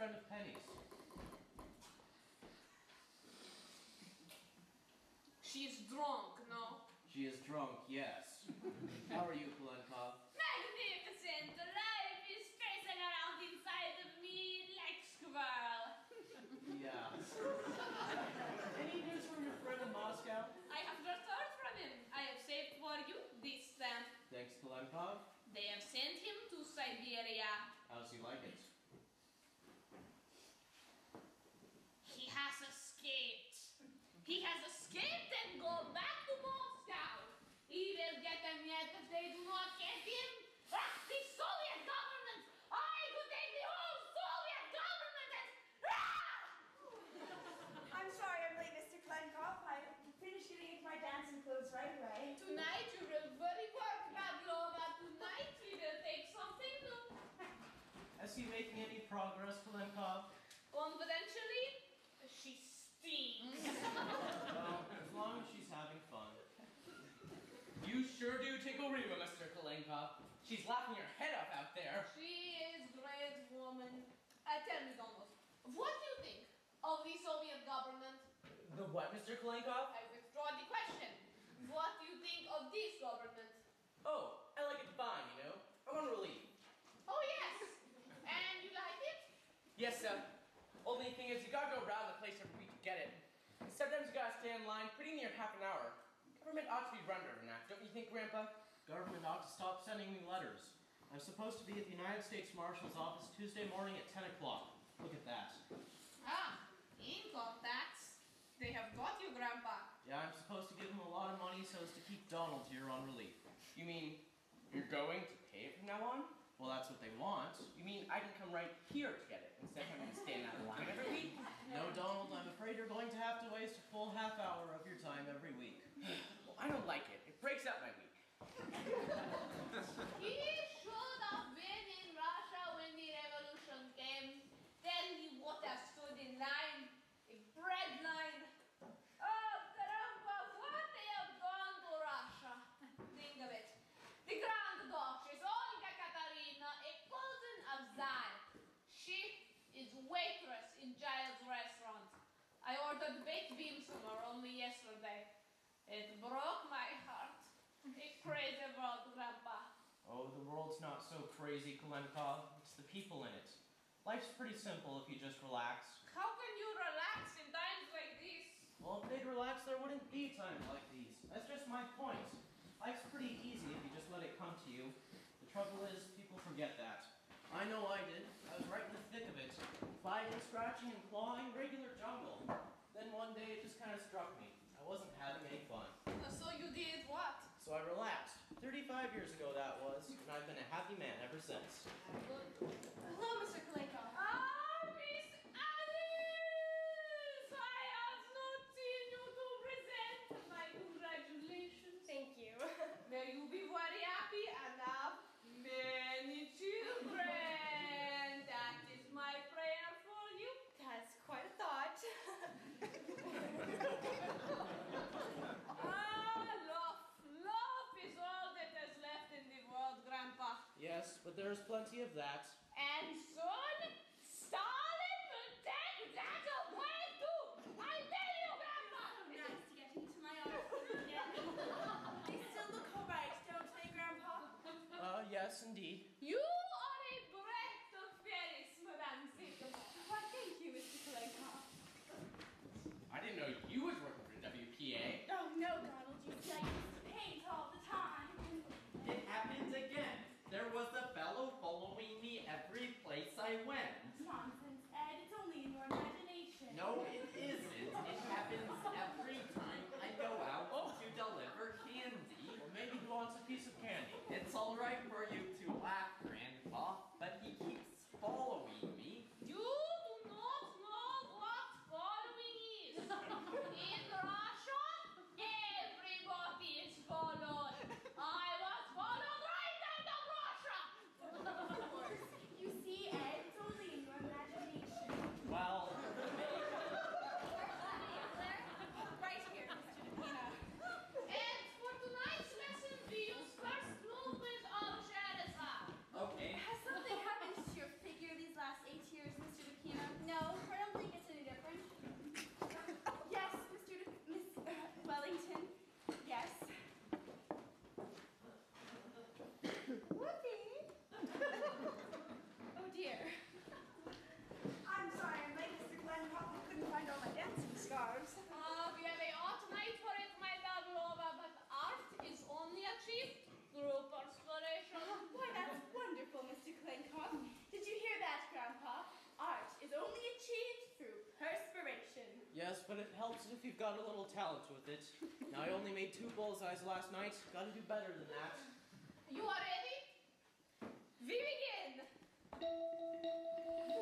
friend of Penny's. She's drunk, no? She is drunk, yes. How are you, Kolenkov? Magnificent! Life is stressing around inside of me like squirrel. Yeah. Any news from your friend in Moscow? I have just heard from him. I have saved for you this stamp. Thanks, Kolenkov. They have sent him to Siberia. How's he like it? He has escaped. He has escaped and gone back to Moscow. He will get them yet if they do not get him. Ah, the Soviet government! I could take the whole Soviet government and... Ah! I'm sorry I'm late, Mr. Kolenkov. I finished getting into my dancing clothes right away. Tonight you will very work, Pavlova. Tonight we will take something new. Is he making any progress, Kolenkov? Confidentially, she stinks. Well, as long as she's having fun. You sure do tickle Reva, Mr. Kolenkov. She's laughing her head off out there. She is great woman. Tell me, Donald, what do you think of the Soviet government? The what, Mr. Kolenkov? I withdraw the question. What do you think of this government? Oh, I like it fine, you know. I'm on relief. Oh, yes. And you like it? Yes, sir. Only thing is, you gotta go around the place every week to get it. And sometimes you gotta stay in line pretty near half an hour. Government ought to be run better than that, don't you think, Grandpa? Government ought to stop sending me letters. I'm supposed to be at the United States Marshal's office Tuesday morning at 10 o'clock. Look at that. Ah, income tax. They have got you, Grandpa. Yeah, I'm supposed to give him a lot of money so as to keep Donald here on relief. You mean you're going to pay it from now on? Well, that's what they want. You mean I can come right here to get it instead of having to stay in that line every week? No, Donald, I'm afraid you're going to have to waste a full half hour of your time every week. Well, I don't like it. It breaks up my week. He should have been in Russia when the revolution came. Then he would have stood in line, a bread line. Oh, Grandpa, what they have done to Russia. Think of it. The Grand Duchess, Olga Katarina, a cousin of Tsar. She is waitress in Giles' restaurant. I ordered baked beans from her only yesterday. It broke my heart. A crazy world, Grandpa. Oh, the world's not so crazy, Kolenkov. It's the people in it. Life's pretty simple if you just relax. How can you relax in times like this? Well, if they'd relax, there wouldn't be times like these. That's just my point. Life's pretty easy if you just let it come to you. The trouble is, people forget that. I know I did. I was right in the thick of it. Fighting, scratching, and clawing, regular jungle. Then one day it just kind of struck me. I wasn't having any fun. So you did what? So I relaxed. 35 years ago that was, and I've been a happy man ever since. Hello, Mr. Kolenkov. Ah, Miss Alice! I have not seen you to present my congratulations. Thank you. May you be very happy and have many children. That is my prayer for you. That's quite a thought. Love is all that is left in the world, Grandpa. Yes, but there's plenty of that. And soon, Stalin will take that away too. I tell you, Grandpa. Nice to get into my arms again. They still look all right, don't they, Grandpa? Yes, indeed. You are a breath of Paris, Madame Sycamore. Why, thank you, Mr. Kolenkov. I didn't know you was working for WPA. Oh, no, Donald, you see, I used to paint all the time. It happens again. There was a fellow following me every place I went. Nonsense, Ed. It's only in your imagination. No, it isn't. It happens every time I go out to deliver candy. Well, maybe he wants a piece of candy. It's all right for you to laugh, Grant. but it helps if you've got a little talent with it. Now, I only made 2 bullseyes last night. Gotta do better than that. You are ready? We begin.